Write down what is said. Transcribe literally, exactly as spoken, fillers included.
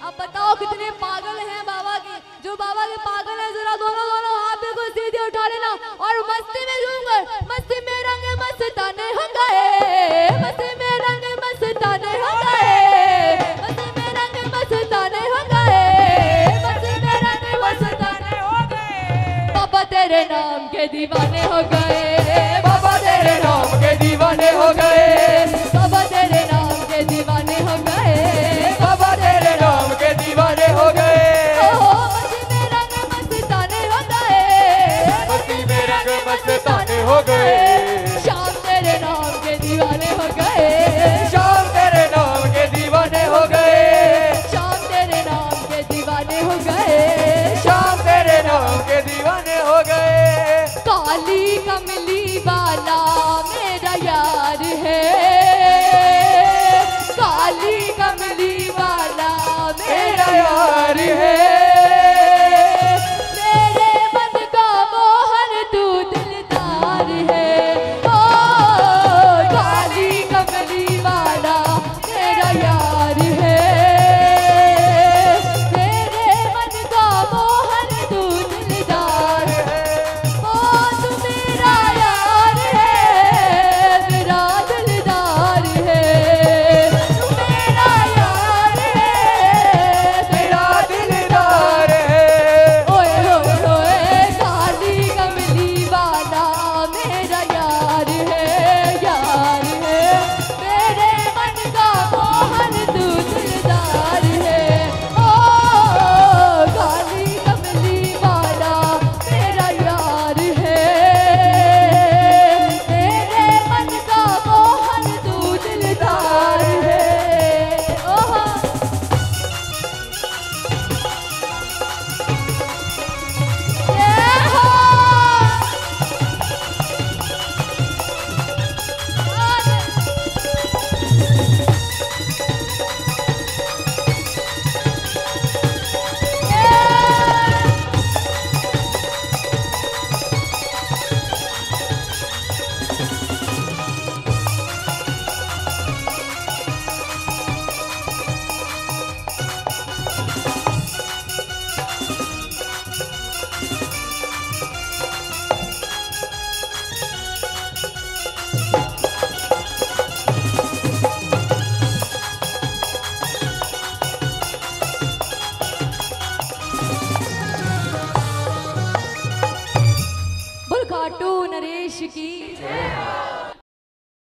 अब बताओ कितने पागल हैं बाबा के। जो बाबा के पागल हैं जरा दोनों दोनों हाथ को सीधे उठा लेना और मस्ती में झूमकर मस्ती में रंग मस्ताने हो गए, मस्ती में रंग मस्ताने हो गए, मस्ती में रंग मस्ताने हो गए, मस्ती में रंग मस्ताने हो गए। बाबा तेरे नाम के दीवाने हो गए।